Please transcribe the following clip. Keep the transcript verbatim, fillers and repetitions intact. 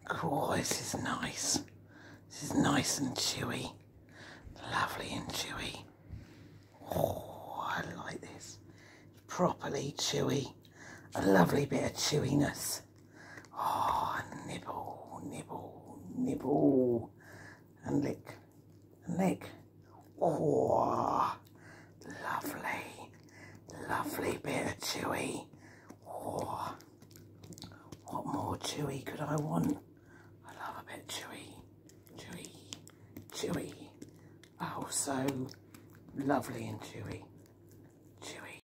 Oh, this is nice. This is nice and chewy. Lovely and chewy. Oh, I like this. Properly chewy. A lovely bit of chewiness. Oh, nibble, nibble, nibble. And lick, and lick. Oh, lovely, lovely bit of chewy. Oh, what more chewy could I want? I love a bit chewy, chewy, chewy. Oh, so lovely and chewy.